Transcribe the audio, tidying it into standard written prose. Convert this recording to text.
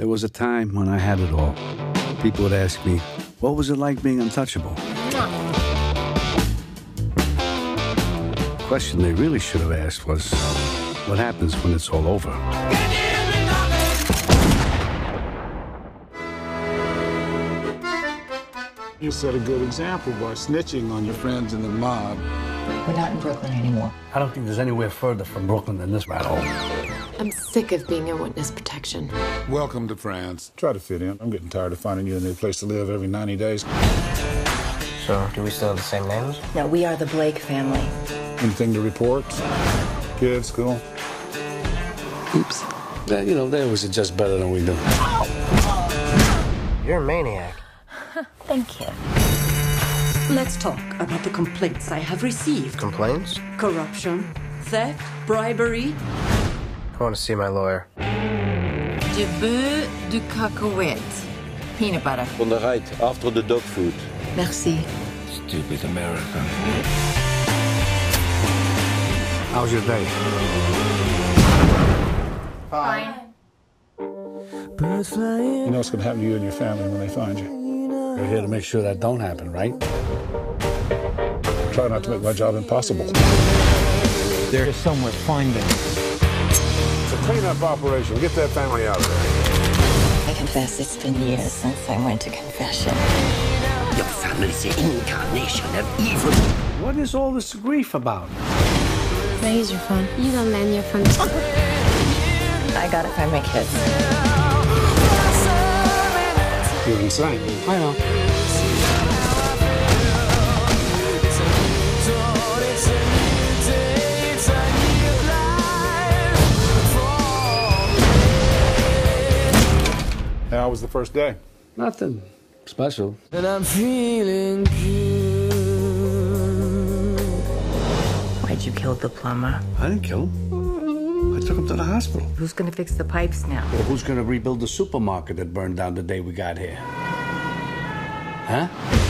There was a time when I had it all. People would ask me, what was it like being untouchable? The question they really should have asked was, what happens when it's all over? You set a good example by snitching on your friends in the mob. We're not in Brooklyn anymore. I don't think there's anywhere further from Brooklyn than this rat hole. I'm sick of being in witness protection. Welcome to France. Try to fit in. I'm getting tired of finding you a new place to live every 90 days. So, do we still have the same names? No, we are the Blake family. Anything to report? Kids, school? Oops. They always adjust better than we do. You're a maniac. Thank you. Let's talk about the complaints I have received. Complaints? Corruption, theft, bribery. I want to see my lawyer. Du beurre du cacahuète. Peanut butter. On the right, after the dog food. Merci. Stupid America. How's your day? Fine. You know what's going to happen to you and your family when they find you. You're here to make sure that don't happen, right? Try not to make my job impossible. There's somewhere find them. It's a cleanup operation. Get that family out of there. I confess it's been years since I went to confession. Your family's the incarnation of evil. What is all this grief about? Can I use your phone? You don't lend your phone. I gotta find my kids. You're insane. I know. How was the first day? Nothing special. And I'm feeling good. Why'd you kill the plumber? I didn't kill him. I took him to the hospital. Who's gonna fix the pipes now? Well, who's going to rebuild the supermarket that burned down the day we got here? Huh?